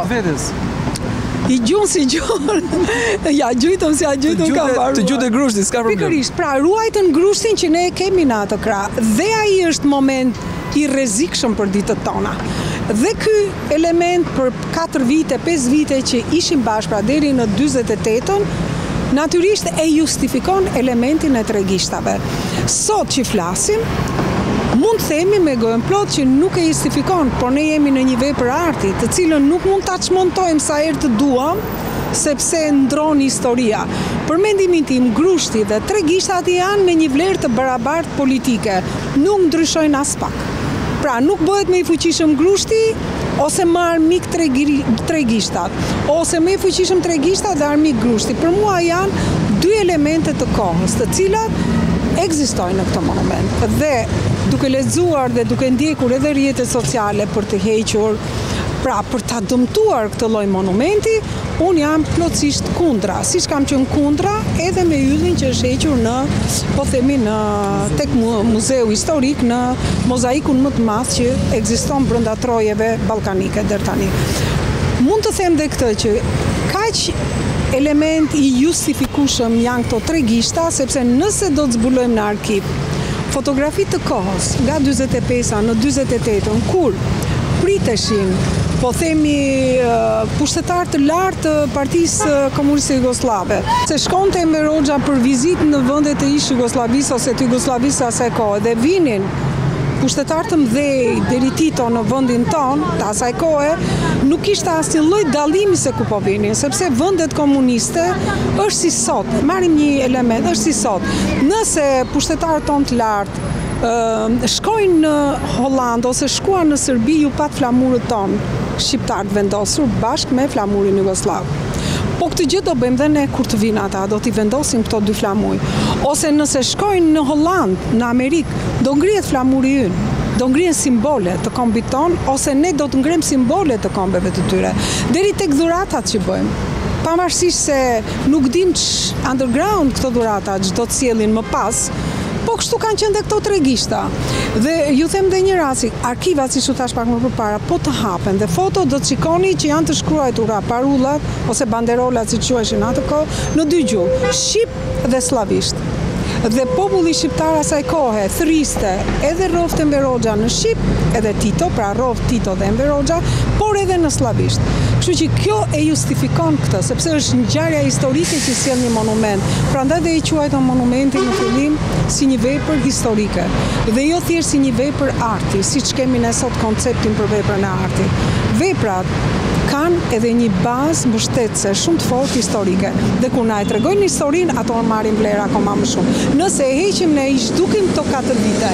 I gjunë si gjunë, ja gjujtëm si ja gjujtëm ka marrë. Të gjutë e grushti, s'ka problem. Pikërisht, pra ruajtën grushtin që ne kemi në atë krah. Dhe ai është moment i rrezikshëm për ditët tona. Dhe ky element për katër vite, pesë vite që ishim bashkë, pra deri në dyzet e tetën, natyrisht e justifikon elementin e tregishtave. Sot që flasim, mund të themi me gojën plot që nuk e justifikon, por ne jemi në një vepër arti, të cilën nuk mund ta çmontojmë sa herë të duam, sepse ndron historia. Për mendimin tim, grushti dhe tregishtat janë me një vlerë të barabartë politike, nuk ndryshojnë as pak. Pra, nuk bëhet më i fuqishëm grushti, ose më armik tregishtat, ose më i fuqishëm tregishtat dhe armik grushti. Për mua janë dy elemente të kohës, të cilat ekzistojnë në këtë monument. Dhe duke lexuar dhe duke ndjekur edhe rrjetet sociale për të hequr, pra për ta dëmtuar këtë lloj monumenti, unë jam plotësisht kundra, siç kam qenë kundra edhe me yllin që është hequr në, po themi, në tek muzeu historik, në mozaikun më të madh që ekziston brenda trojeve ballkanike deri tani. Mund të them dhe këtë që kaq element i justifikueshëm janë këto tregishta, sepse nëse do të zbulojmë në arkiv fotografi të kohës nga dyzet e pesa në dyzet e tetën, kur priteshin, po themi, pushtetar të lartë të Partisë Komuniste Jugoslave, se shkonte Enver Hoxha për vizitë në vendet e ish Jugosllavisë ose të Jugosllavisë asaj kohe, dhe vinin pushtetar të mëdhej deri Tito në vendin ton, të asaj kohe, nuk kishte asnjë lloj dallimi se ku po vinin, sepse vendet komuniste është si sot, marrim një element, është si sot. Nëse pushtetarët ton të lartë shkojnë në Hollandë ose shkuan në Serbi, ju pat flamurët tonë shqiptarët vendosur bashkë me flamurin jugoslav. Po këtë gjë do bëjmë dhe ne kur të vinë ata, do t'i vendosim këto dy flamuj. Ose nëse shkojnë në Hollandë, në Amerikë, do ngrihet flamuri ynë, do ngrihen simbole të kombit ton, ose ne do të ngrem simbole të kombeve të tyre. Deri tek dhuratat që bëjmë. Pavarësisht se nuk dim që underground këto dhuratat që do të sjellin më pas, po kështu kanë qenë dhe këto tregishta. Dhe ju them dhe një rasti, arkivat, si që thash pak më përpara, po të hapen dhe foto do të shikoni që janë të shkruajtura parullat ose banderolat, si quheshin atë kohë, në dy gjuhë, shqip dhe slavisht. Dhe populli shqiptar asaj kohe thriste edhe rroft Enver Hoxha në shqip, edhe Tito, pra rroft Tito dhe Enver Hoxha, por edhe në slavisht. Kështu që kjo e justifikon këtë, sepse është ngjarja historike që sjell një monument. Prandaj dhe i quajtur monumentin në fillim si një vepër historike, dhe jo thjesht si një vepër arti, siç kemi ne sot konceptin për veprën e artit. Veprat kanë edhe një bazë mbështetëse shumë të fortë historike. Dhe kur na e tregojnë historinë, ato marrin vlerë akoma më shumë. Nëse e heqim ne i zhdukim këto katër vite.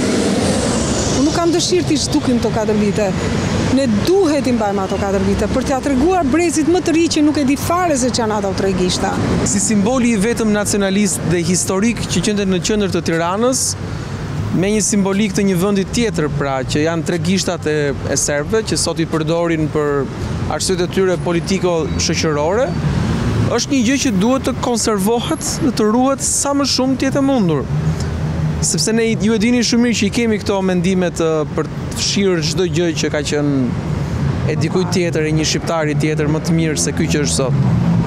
Unë nuk kam dëshirë të i zhdukim këto katër vite. Ne duhet i mbajmë ato katër vite për t'ia treguar brezit më të ri që nuk e di fare se ç'janë ato tregishta. Si simboli i vetëm nacionalist dhe historik që qëndet në qendër të Tiranës, me një simbolik të një vendi tjetër, pra që janë tregishtat e, e serbëve, që sot i përdorin për arsyet e tyre politiko-shoqërore, është një gjë që duhet të konservohet dhe të ruhet sa më shumë të jetë e mundur. Sepse ne ju e dini shumë mirë që i kemi këto mendimet për të fshirë çdo gjë që ka qenë e dikujt tjetër, e një shqiptari tjetër më të mirë se ky që është sot.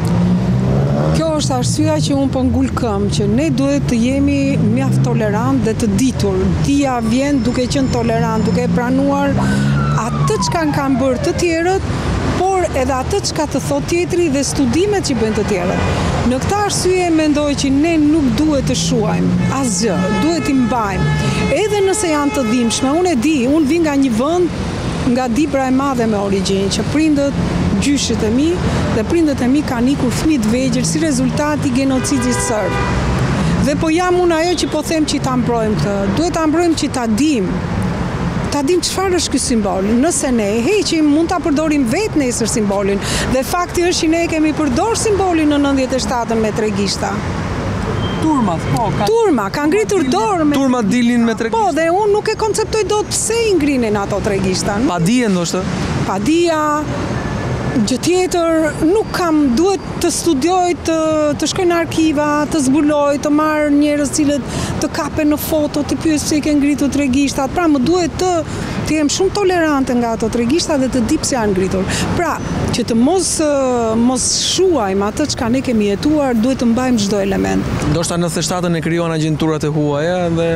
Kjo është arsyeja që unë po ngul këmbë, që ne duhet të jemi mjaft tolerant dhe të ditur. Dia vjen duke qenë tolerant, duke pranuar atë çka kanë bërë të tjerët, por edhe atë çka të thot tjetri dhe studimet që bëjnë të tjerët. Në këtë arsye mendoj që ne nuk duhet të shuajmë asgjë, duhet t'i mbajmë. Edhe nëse janë të dhimbshme, unë e di, unë vi nga një vend, nga Dibra e Madhe me origjinë, që prindët gjyshit e mi dhe prindët e mi kanë ikur fëmijë të vegjël si rezultat i genocidit serb. Dhe po jam unë ajo që po them që ta mbrojmë këtë. Duhet ta mbrojmë që ta dimë. Ta dim çfarë është ky simbol. Nëse ne e heqim, mund ta përdorim vetë nesër simbolin. Dhe fakti është që ne kemi përdorur simbolin në nëntëdhjetë e shtatën me tregishta. Turmat, po, ka... Turma, ka ngritur dorë me... Turmat dilin me tregishta. Po, dhe unë nuk e konceptoj dot pse i ngrinin ato tregishta. Pa dije ndoshta. Pa dija, gjë tjetër, nuk kam, duhet të studioj, të, të shkoj në arkiva, të zbuloj, të marr njerëz cilët të kapen në foto, të pyes pse i ke ngritur tregishtat. Pra më duhet të të jem shumë tolerante nga ato tregishta dhe të di pse janë ngritur. Pra, që të mos mos shuajmë atë çka ne kemi jetuar, duhet të mbajmë çdo element. Ndoshta në nëntëdhjetë e shtatën e krijuan agjenturat e huaja dhe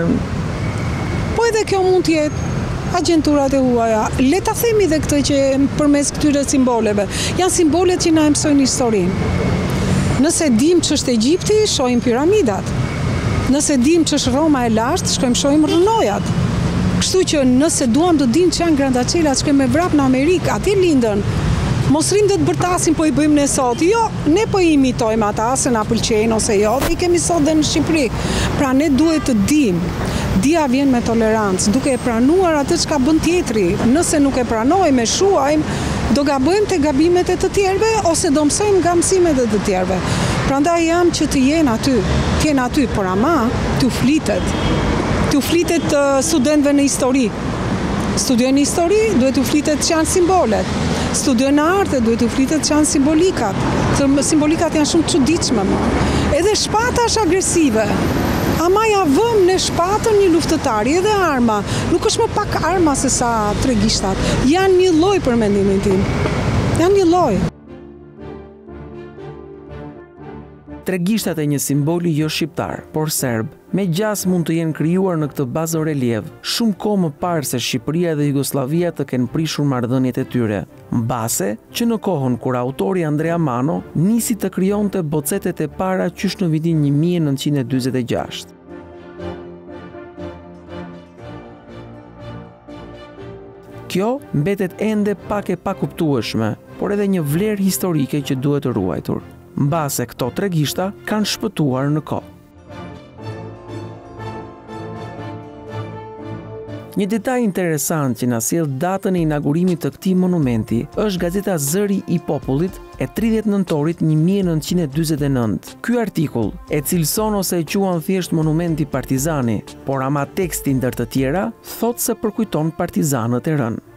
po edhe kjo mund të jetë agjenturat e huaja. Le ta themi dhe këtë që përmes këtyre simboleve, janë simbolet që na mësojnë historinë. Nëse dim ç'është Egjipti, shohim piramidat. Nëse dim ç'është Roma e lashtë, shkojmë shohim rrënojat. Kështu që nëse duam të dim që janë grandaçelat, shkojmë me vrap në Amerikë, atje lindën. Mos rrim të të bërtasim po i bëjmë ne sot. Jo, ne po i imitojmë ata se na pëlqejnë ose jo, dhe i kemi sot dhe në Shqipëri. Pra ne duhet të dim. Dia vjen me tolerancë, duke e pranuar atë çka bën tjetri. Nëse nuk e pranojmë, e shuajmë, do gabojmë te gabimet e të tjerëve ose do mësojmë nga mësimet e të tjerëve. Prandaj jam që të jenë aty, të jenë aty, por ama t'u flitet. T'u flitet uh, studentëve në histori. Studiojnë histori, duhet t'u flitet që janë simbolet. Studiojnë arte, duhet t'u flitet që janë simbolikat. Simbolikat janë shumë çuditshme më. Edhe shpata është agresive. Ama ja vëm në shpatën një luftëtari edhe arma. Nuk është më pak arma se sa tregishtat. Janë një lloj për mendimin tim. Janë një lloj. Tregishtat e një simboli jo shqiptar, por serb, me gjas mund të jenë krijuar në këtë bazë reliev, shumë kohë më parë se Shqipëria dhe Jugoslavia të kenë prishur marrëdhëniet e tyre. Mbase që në kohën kur autori Andrea Mano nisi të krijonte bocetet e para qysh në vitin një mijë e nëntëqind e dyzet e gjashtë. Kjo mbetet ende pak e pakuptueshme, por edhe një vlerë historike që duhet të ruajtur. Mbase këto tregishta kanë shpëtuar në kohë. Një detaj interesant që na sjell datën e inaugurimit të këtij monumenti është gazeta Zëri i Popullit e tridhjetë nëntorit një mijë e nëntëqind e dyzet e nëntë. Ky artikull e cilëson ose e quan thjesht monumenti partizani, por ama teksti ndër të tjera thotë se përkujton partizanët e rënë.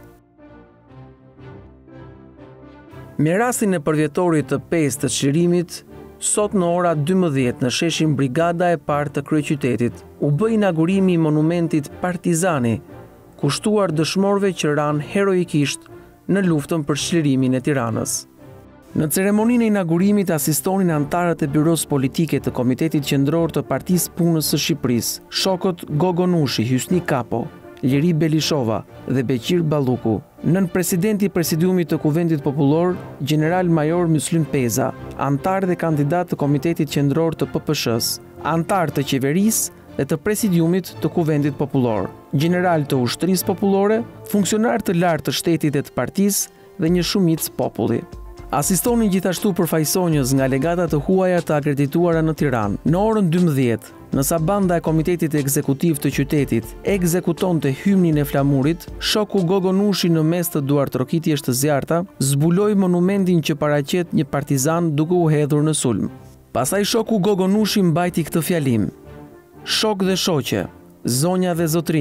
Me rastin e përvjetorit të pesë të çlirimit, sot në ora dymbëdhjetë në sheshin Brigada e parë të kryeqytetit, u bë inaugurimi i monumentit Partizani, kushtuar dëshmorëve që ranë heroikisht në luftën për çlirimin e Tiranës. Në ceremoninë e inaugurimit asistonin antarët e byros politike të Komitetit Qendror të Partisë Punës së Shqipërisë, shokët Gogo Nushi, Hysni Kapo, Liri Belishova dhe Beqir Balluku, nën presidenti i presidiumit të Kuvendit Popullor, General Major Myslim Peza, antar dhe kandidat të Komitetit Qendror të P P S-s, antar të qeverisë dhe të presidiumit të Kuvendit Popullor, general të ushtrisë popullore, funksionar të lartë të shtetit dhe të partisë dhe një shumicë populli. Asistonin gjithashtu përfaqësonjës nga legatat të huaja të akredituara në Tiranë. Në orën dymbëdhjetë, nësa banda e Komitetit Ekzekutiv të qytetit ekzekutonte hymnin e flamurit, shoku Gogo Nushi në mes të duartrokitjes të zjarta, zbuloi monumentin që paraqet një partizan duke u hedhur në sulm. Pastaj shoku Gogo Nushi mbajti këtë fjalim: Shok dhe shoqe, zonja dhe zotrinj,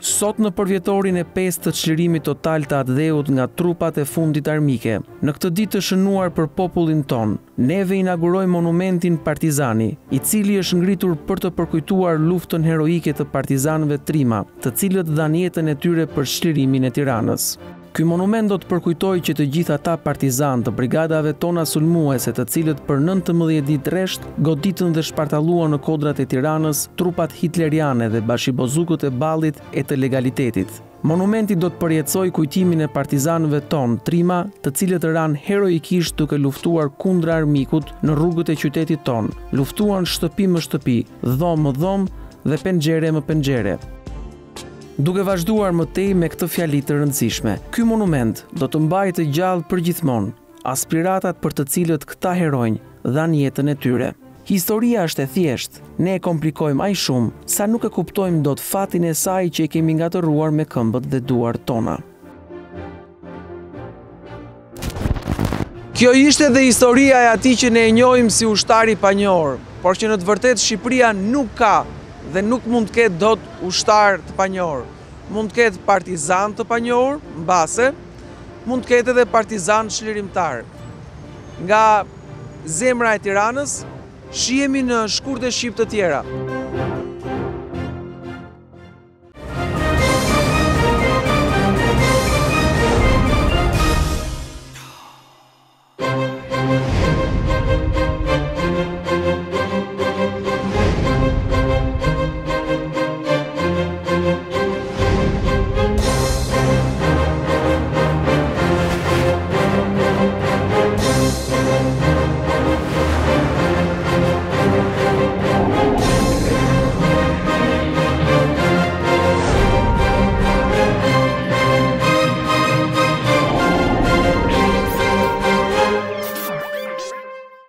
Sot në përvjetorin e pestë të çlirimit total të Atë-Dheut nga trupat e fundit armike, në këtë ditë të shënuar për popullin ton, neve inaugurojmë monumentin Partizani, i cili është ngritur për të përkujtuar luftën heroike të partizanëve Trima, të cilët dhanë jetën e tyre për çlirimin e Tiranës. Ky monument do të përkujtojë që të gjithë ata partizan të brigadave tona sulmuese, të cilët për nëntëmbëdhjetë ditë rresht goditën dhe shpartalluan në kodrat e Tiranës trupat hitleriane dhe bashkibozukët e ballit e të legalitetit. Monumenti do të përjetësoj kujtimin e partizanëve ton Trima, të cilët ranë heroikisht duke luftuar kundra armikut në rrugët e qytetit ton. Luftuan shtëpi më shtëpi, dhomë më dhomë dhe penxhere më penxhere. Duke vazhduar më tej me këtë fjali të rëndësishme, ky monument do të mbajë të gjallë përgjithmonë aspiratat për të cilët këta heronj dhanë jetën e tyre. Historia është e thjeshtë, ne e komplikojmë aq shumë sa nuk e kuptojmë dot fatin e saj që e kemi ngatëruar me këmbët dhe duart tona. Kjo ishte dhe historia e atij që ne e njohim si ushtari panjohur, por që në të vërtetë Shqipëria nuk ka dhe nuk mund të ketë dot ushtar të panjohur. Mund të ketë partizan të panjohur, mbase, mund të ketë edhe partizan çlirimtar. Nga zemra e Tiranës, shihemi në shkurte shqip të tjera.